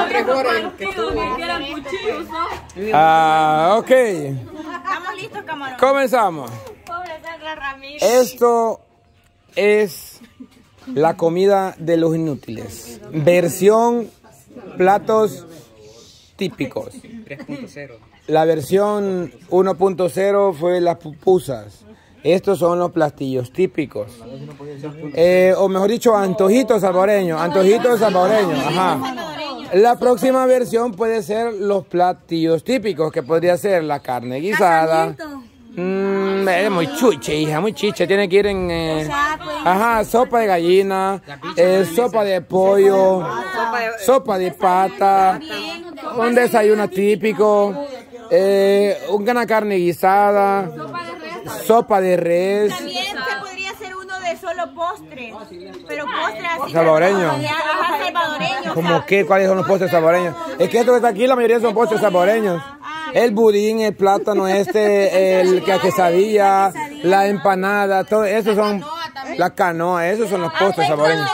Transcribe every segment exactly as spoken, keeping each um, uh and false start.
Ah, ok. Estamos listos, camarón. Comenzamos. Esto es la comida de los inútiles. Versión platos típicos. tres punto cero. La versión uno punto cero fue las pupusas. Estos son los platillos típicos. Eh, o mejor dicho, antojitos salvadoreños. Antojitos salvadoreños. Ajá. La próxima versión puede ser los platillos típicos, que podría ser la carne guisada. Mm, es muy chuche, hija, muy chiche. Tiene que ir en... Eh, ajá, sopa de gallina, eh, sopa de pollo, sopa de pata, un desayuno típico, eh, una carne guisada, sopa de res. También se podría hacer uno de solo postres, pero postres así. Salvadoreño. Ajá, salvadoreño. ¿Cómo qué? ¿Cuáles son los postres salvadoreños? Es que esto que está aquí, la mayoría son postres salvadoreños. El budín, el plátano este, el la quesadilla, la empanada, todo eso son, la canoa, esos son los postres salvadoreños.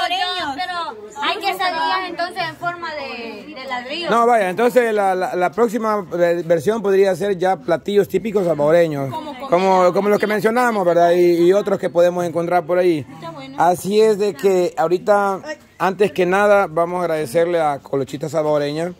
Pero hay quesadillas entonces en forma de, de ladrillo. No, vaya, entonces la, la, la próxima versión podría ser ya platillos típicos salvadoreños, como, como los que mencionamos, ¿verdad? Y, y otros que podemos encontrar por ahí. Así es de que ahorita, antes que nada, vamos a agradecerle a Colochita Salvadoreña.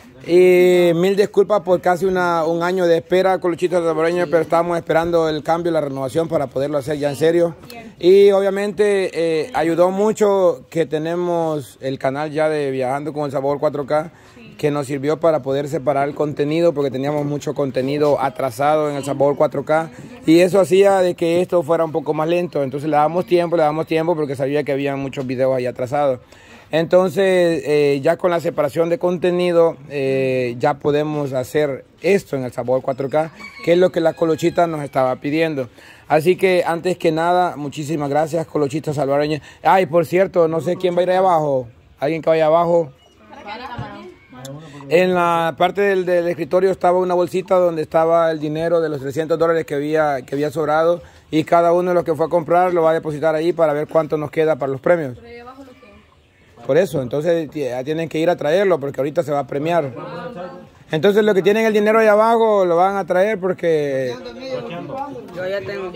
Y mil disculpas por casi una, un año de espera, Colochita Salvadoreña, pero estábamos esperando el cambio, la renovación para poderlo hacer ya en serio. Y obviamente eh, ayudó mucho que tenemos el canal ya de Viajando con el Sabor cuatro K, que nos sirvió para poder separar el contenido, porque teníamos mucho contenido atrasado en el Sabor cuatro K, y eso hacía de que esto fuera un poco más lento. Entonces le damos tiempo, le damos tiempo, porque sabía que había muchos videos ahí atrasados. Entonces, eh, ya con la separación de contenido, eh, ya podemos hacer esto en el Sabor cuatro K, que es lo que la Colochita nos estaba pidiendo. Así que, antes que nada, muchísimas gracias, Colochita Salvadoreña. Ay, por cierto, no sé quién va a ir ahí abajo. ¿Alguien que vaya abajo? En la parte del, del escritorio estaba una bolsita donde estaba el dinero de los trescientos dólares que había, que había sobrado, y cada uno de los que fue a comprar lo va a depositar ahí para ver cuánto nos queda para los premios. Por eso, entonces tienen que ir a traerlo porque ahorita se va a premiar. Entonces los que tienen el dinero ahí abajo lo van a traer porque... Yo ya tengo.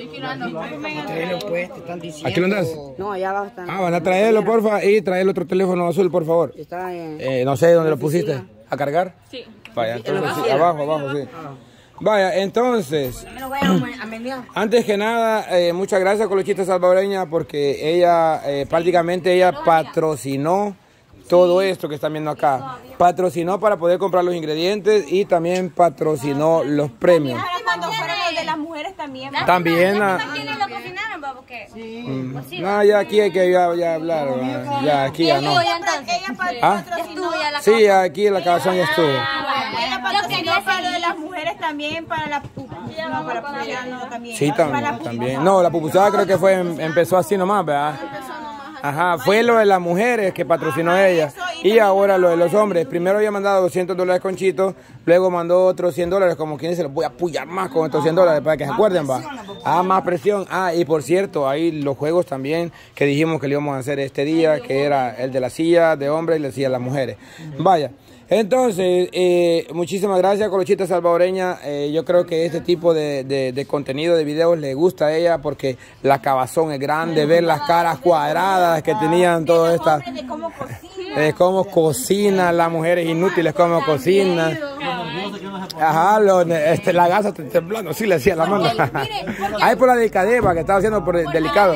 ¿Aquí lo andas? No, allá abajo están. Ah, van a traerlo, porfa, y traer el otro teléfono azul, por favor. Está en... Eh, no sé dónde lo pusiste. ¿A cargar? Sí. Vaya, entonces, sí, abajo, abajo, sí. Vaya, entonces, antes que nada, eh, muchas gracias Colochita Salvadoreña, porque ella eh, prácticamente ella patrocinó todo esto que están viendo acá. Patrocinó para poder comprar los ingredientes y también patrocinó los premios. Cuando fueron los de las mujeres también. También. ¿Quiénes lo cocinaron, papá? ¿Qué? Mm. No, ya aquí hay que ya, ya hablar, ¿verdad? Ya aquí ya no. ¿Ah? Sí, aquí la cabezón ya estuvo. Ella patrocinó para lo de las mujeres también, para la pupusada. No, para la pupusada no, también. Sí, tam también. No, la pupusada creo que fue, empezó así nomás, ¿verdad? Ajá, fue lo de las mujeres que patrocinó ella. Y ahora lo de los hombres. Primero había mandado doscientos dólares con Chito, luego mandó otros cien dólares, como quien dice, los voy a apoyar más con estos cien dólares para que se acuerden, va. Ah, más presión. Ah, y por cierto, ahí los juegos también que dijimos que le íbamos a hacer este día, que era el de la silla de hombres y la silla de las mujeres. Vaya. Entonces, eh, muchísimas gracias Colochita Salvadoreña. Eh, yo creo que este tipo de, de, de contenido, de videos, le gusta a ella porque la cabazón es grande, ver las caras cuadradas que tenían todas estas... De cómo cocina, las mujeres inútiles, cómo cocinan. Ajá, lo, este, la gasa temblando, sí le decía la mano. Ahí por la delicadeza que estaba haciendo por el delicado.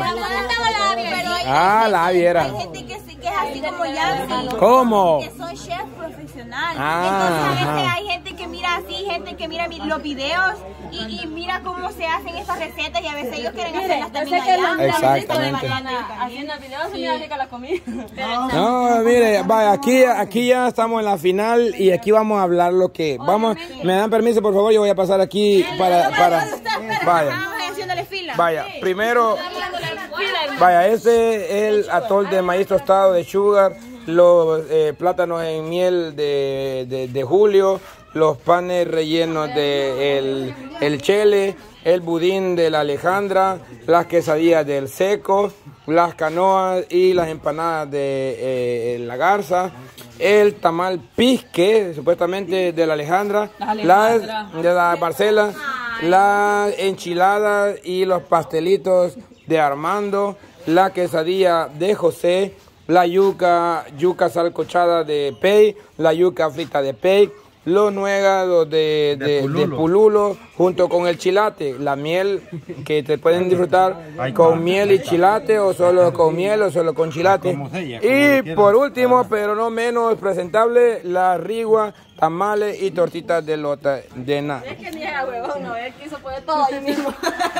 Ah, la viera. Hay gente que, que es así como Yancy. ¿Cómo? Que son chefs profesionales. Ah, entonces a veces hay gente que mira así, gente que mira los videos y, y mira cómo se hacen estas recetas, y a veces ellos quieren hacerlas también allá. Exactamente. Haciendo videos se mira rica la comida. No, mire, vaya, aquí, aquí ya estamos en la final y aquí vamos a hablar lo que... Vamos, me dan permiso, por favor, yo voy a pasar aquí para... para vaya, vaya, primero... Vaya, este es el atol de maíz tostado de Sugar. los eh, plátanos en miel de, de, de Julio, los panes rellenos de el, el chele, el budín de la Alejandra, las quesadillas del Seco, las canoas y las empanadas de eh, la Garza, el tamal pisque, supuestamente de la Alejandra, las de la Marcela, las enchiladas y los pastelitos de Armando, la quesadilla de José, la yuca, yuca salcochada de Pei, la yuca frita de Pei, los nuegados de, de, de, Pululo. de Pululo, junto con el chilate, la miel que te pueden disfrutar con miel y chilate, o solo con miel o solo con chilate. Y por último, pero no menos presentable, la rigua, tamales y tortitas de lota de nada. Es que ni era huevón, no, él quiso poner todo ahí mismo.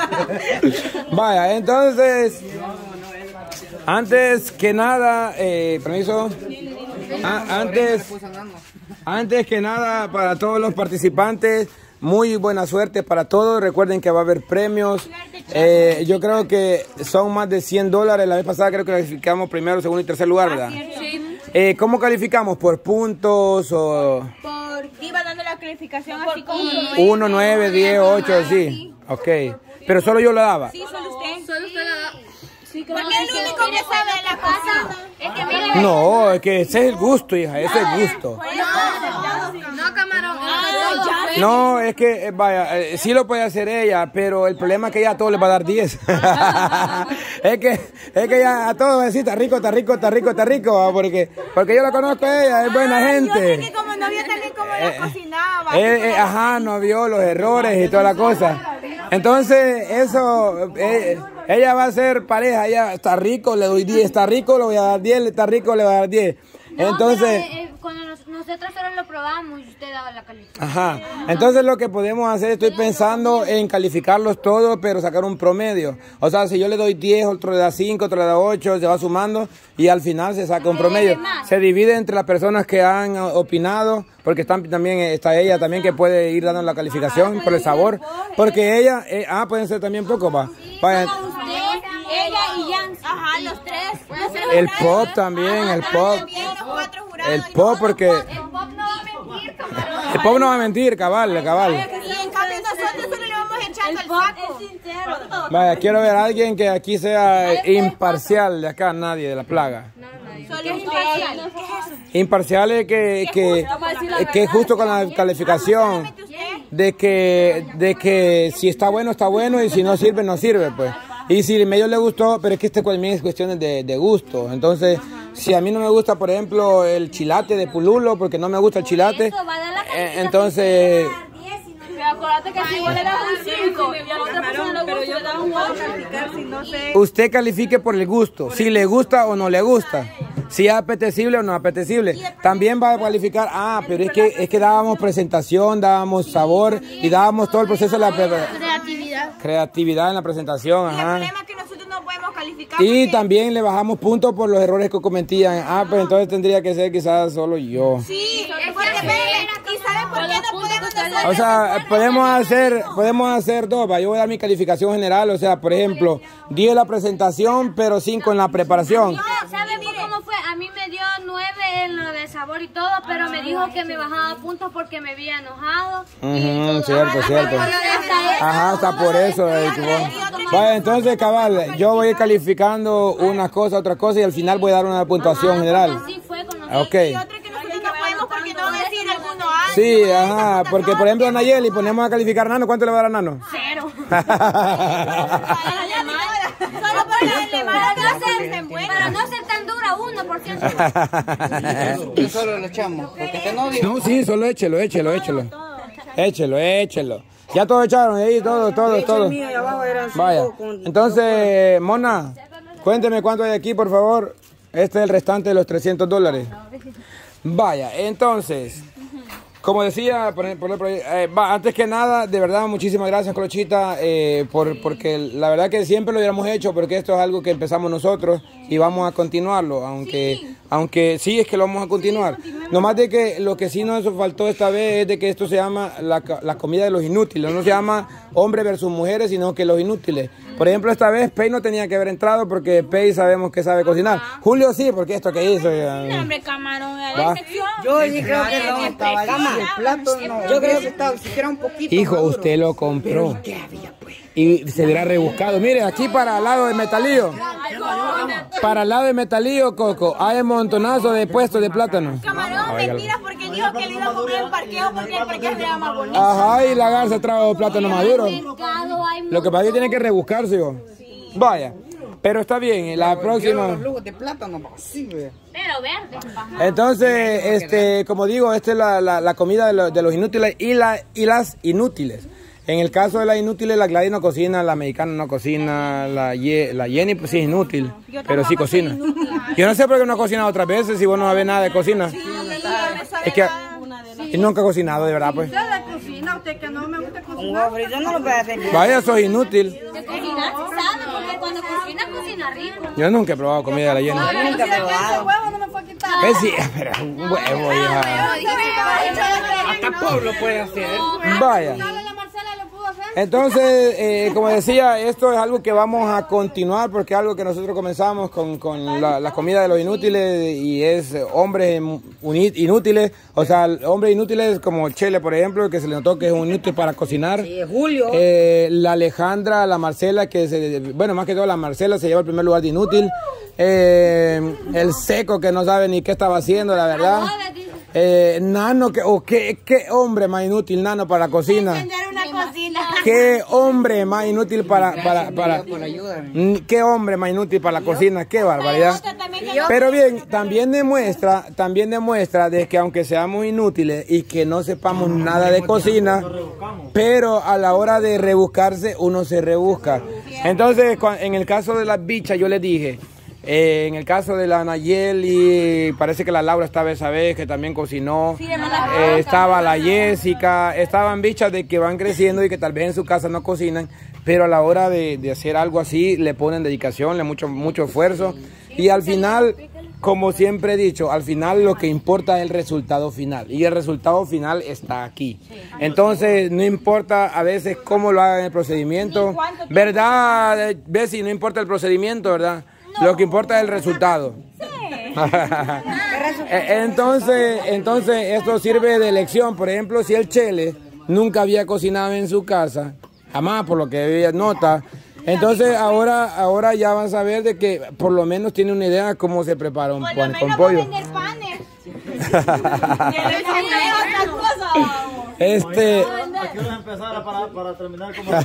Vaya, entonces, antes que nada, eh, permiso, a, antes... Antes que nada, para todos los participantes, muy buena suerte para todos. Recuerden que va a haber premios. Eh, yo creo que son más de cien dólares. La vez pasada creo que calificamos primero, segundo y tercer lugar, ¿verdad? Sí. Eh, ¿Cómo calificamos? ¿Por puntos o...? Por... Iba dando la calificación así como... uno, nueve, diez, ocho, sí. Ok. Pero solo yo lo daba. Sí, solo usted. Solo usted la daba. Sí, porque es el único que sabe de la cosa. Es que mire. No, es que ese es el gusto, hija, ese es el gusto. No, camarón. No, es que, vaya, eh, sí lo puede hacer ella, pero el problema es que ella a todos le va a dar diez. es que es que ella a todos va a decir, está rico, está rico, está rico, está rico, porque, porque yo la conozco a ella, es buena gente. Yo sé que como no vio también cómo eh, la cocinaba. Eh, eh, ajá, no vio los errores y toda la cosa. Entonces, eso... Eh, ella va a ser pareja, ella está rico, le doy diez, está rico, le voy a dar diez, está rico, le voy a dar diez. No, entonces, pero, eh, cuando nos, nosotros solo lo probamos y usted daba la calificación. Ajá, entonces lo que podemos hacer, estoy pensando en calificarlos todos, pero sacar un promedio. O sea, si yo le doy diez, otro le da cinco, otro le da ocho, se va sumando y al final se saca un promedio. Se divide entre las personas que han opinado, porque están, también está ella también que puede ir dando la calificación por el sabor. Porque ella, eh, ah, pueden ser también pocos, va. Vaya. Ella y Jan, ajá, los tres. El pop también, el pop. El pop porque... El pop no va a mentir, cabrón. El pop no va a mentir, cabal, cabal. Y en cambio nosotros solo le vamos echando el saco. Es sincero. Vaya, quiero ver a alguien que aquí sea imparcial, de acá nadie, de la plaga. Solo imparcial. ¿Qué es eso? Imparcial es que, que, que es justo con la calificación. De que, de que si está bueno, está bueno, y si no sirve, no sirve, pues. Y si medio le gustó, pero es que este también es cuestión de, de gusto. Entonces, si a mí no me gusta, por ejemplo, el chilate de Pululo, porque no me gusta el chilate, eh, entonces... Pero acuérdate que si vos le das un cinco y a la otra persona le gusta, le das un ocho. Usted califique por el gusto, si le gusta o no le gusta, si es apetecible o no apetecible. También va a calificar, ah, pero es que, es que dábamos presentación, dábamos sabor y dábamos todo el proceso de la creatividad. Creatividad en la presentación, ajá. Y el problema es que nosotros no podemos calificar. Y porque... también le bajamos puntos por los errores que cometían. Ah, pues entonces tendría que ser quizás solo yo. Sí, porque ¿y saben por qué no podemos nosotros? O sea, podemos hacer, podemos hacer dos, ¿va? Yo voy a dar mi calificación general, o sea, por ejemplo, diez en la presentación, pero cinco en la preparación. ¿Saben cómo fue? A mí me dio nueve en lo de sabor y todo, pero me dijo que me bajaba puntos porque me había enojado. Uh-huh, cierto, cierto. Ajá, está por eso. Eh, Vaya, entonces, cabal, yo voy a ir calificando unas cosas, otras cosas, y al final voy a dar una puntuación general. Así fue con nosotros. Ok. Y otra que nosotros no podemos porque no decir alguno año. Sí, ajá, porque por ejemplo a Nayeli ponemos a calificar a Nano, ¿cuánto le va a dar a Nano? Cero. Solo por la alemana para no ser tan dura, uno por ciento. Yo solo lo echamos, porque este no digo. No, sí, solo échelo, échelo, échelo. Échelo, échelo. Ya todos echaron ahí, todos, todos, todos. Vaya. Entonces, Mona, cuénteme cuánto hay aquí, por favor. Este es el restante de los trescientos dólares. Vaya, entonces, como decía, por, por, por, eh, va, antes que nada, de verdad, muchísimas gracias, Colochita, eh, por, porque la verdad que siempre lo hubiéramos hecho, porque esto es algo que empezamos nosotros y vamos a continuarlo, aunque sí, aunque, sí es que lo vamos a continuar. Sí, Nomás de que lo que sí nos faltó esta vez es de que esto se llama la, la comida de los inútiles. No se llama hombres versus mujeres, sino que los inútiles. Por ejemplo, esta vez Pei no tenía que haber entrado porque Pei sabemos que sabe cocinar. Julio sí, porque esto que hizo. No, hombre, camarón, la excepción. Yo sí creo que no estaba ahí. El plato no. Yo creo que estaba siquiera un poquito. Hijo, usted lo compró. ¿Qué había, pues? Y se verá rebuscado. Mire, aquí para el lado de Metalío. Para el lado de Metalío, Coco, hay un montonazo de puestos de plátano. Camarón, mentiras, porque dijo que le iba a comprar el parqueo porque el parqueo se llama bonito. Ajá, y la garza trajo plátano maduro. Lo que pasa es que tiene que rebuscarse, yo. Vaya, pero está bien, la próxima. Los lujos de plátano, sí, güey. Pero verde. Entonces, este, como digo, esta es la, la, la comida de, lo, de los inútiles y, la, y las inútiles. En el caso de las inútiles, la Gladys no cocina, la mexicana no cocina, la, Ye, la Jenny pues sí es inútil, pero sí cocina. Yo no sé por qué no ha cocinado otras veces si vos no sabés nada de cocina. Es que y nunca ha cocinado, de verdad, pues. Usted la cocina, usted que no me gusta Un cocinar. huevo, yo no lo puedo hacer. Vaya, sos inútil. De cocinar sí sabe, porque cuando cocina, cocina rico. Yo nunca he probado comida de la Jenny. Nunca he Ese probado. huevo no me fue a quitar. Pues sí, pero un huevo, hija. Hasta Pablo puede hacer. Vaya. La Marcela lo pudo hacer. Entonces, eh, como decía, esto es algo que vamos a continuar porque es algo que nosotros comenzamos con, con la, la comida de los inútiles y es hombres inútiles, o sea, hombres inútiles como Chele, por ejemplo, que se le notó que es un inútil para cocinar. Sí, Julio. Eh, la Alejandra, la Marcela, que se, bueno, más que todo la Marcela se lleva el primer lugar de inútil. Eh, el Seco, que no sabe ni qué estaba haciendo, la verdad. Eh, Nano, que, oh, qué, qué hombre más inútil, Nano, para la cocina. Encender una cocina. Qué hombre más inútil para, para, para, Por ayuda. qué hombre más inútil para la cocina, qué barbaridad. Pero bien, también demuestra, también demuestra de que aunque seamos inútiles y que no sepamos nada de cocina, pero a la hora de rebuscarse, uno se rebusca. Entonces, en el caso de las bichas, yo les dije, Eh, en el caso de la Nayeli, parece que la Laura estaba esa vez, que también cocinó. Sí, de mala Eh, boca. estaba la Jessica, estaban bichas de que van creciendo y que tal vez en su casa no cocinan, pero a la hora de, de hacer algo así le ponen dedicación, le mucho, mucho esfuerzo. Y al final, como siempre he dicho, al final lo que importa es el resultado final. Y el resultado final está aquí. Entonces, no importa a veces cómo lo hagan el procedimiento. ¿Verdad, Bessie? No importa el procedimiento, ¿verdad? Lo que importa es el resultado. entonces, entonces esto sirve de lección. Por ejemplo, si el Chele nunca había cocinado en su casa, jamás, por lo que había nota, entonces ahora, ahora ya van a saber de que por lo menos tiene una idea de cómo se prepara un Por lo pan con menos pollo. va a vender panes. Otra cosa. Este, ¿A qué hora empezar para, para terminar como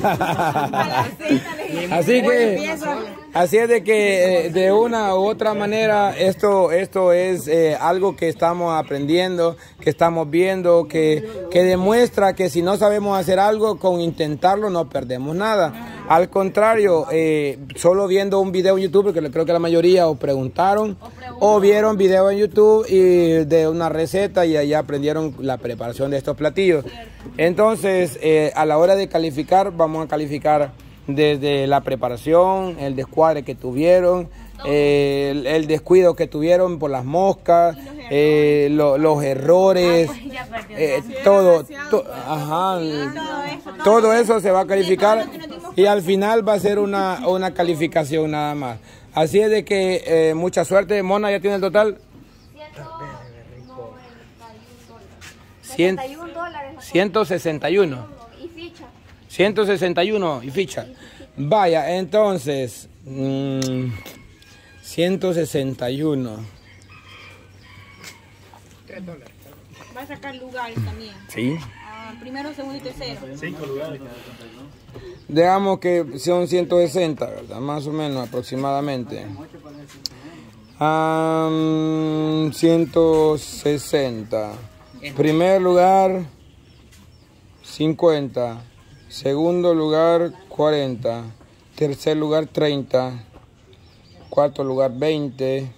así que, así es de que eh, de una u otra manera esto, esto es eh, algo que estamos aprendiendo, que estamos viendo, que, que demuestra que si no sabemos hacer algo, con intentarlo no perdemos nada. Al contrario, eh, solo viendo un video en YouTube, que creo que la mayoría o preguntaron o vieron video en YouTube y de una receta y allá aprendieron la preparación de estos platillos. Entonces, eh, a la hora de calificar, vamos a calificar desde la preparación, el descuadre que tuvieron, eh, el, el descuido que tuvieron por las moscas, eh, lo, los errores, eh, todo, to, ajá, todo eso se va a calificar y al final va a ser una, una calificación nada más. Así es de que eh, mucha suerte. Mona, ¿ya tiene el total? ciento sesenta y uno. Y ficha. ciento sesenta y uno y ficha. Vaya, entonces, mmm, ciento sesenta y uno. Va a sacar lugares también. Sí. Ah, primero, segundo y tercero. cinco lugares? Digamos que son ciento sesenta, ¿verdad? Más o menos, aproximadamente. Um, ciento sesenta. Primer lugar, cincuenta. Segundo lugar, cuarenta. Tercer lugar, treinta. Cuarto lugar, veinte.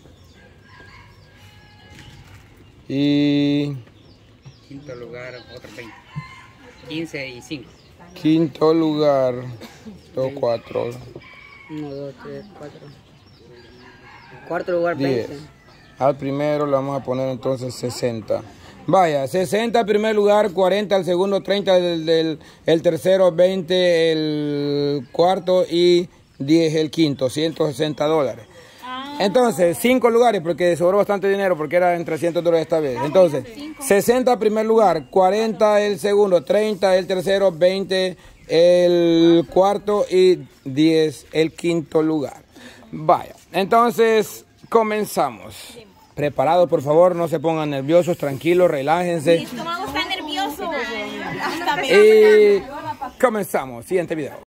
Y Quinto lugar, otro veinte. quince y cinco. quinto lugar, dos, cuatro, uno, dos, tres, cuatro. Cuarto lugar, diez. veinte. Al primero le vamos a poner entonces sesenta. Vaya, sesenta al primer lugar, cuarenta al segundo, treinta el, el, el tercero, veinte el cuarto y diez el quinto, ciento sesenta dólares. Entonces, cinco lugares, porque sobró bastante dinero, porque era en trescientos dólares esta vez. Entonces, sesenta al primer lugar, cuarenta el segundo, treinta el tercero, veinte el cuarto y diez el quinto lugar. Vaya, entonces comenzamos. Preparados, por favor, no se pongan nerviosos, tranquilos, relájense. Mi estómago está nervioso. Y comenzamos. Siguiente video.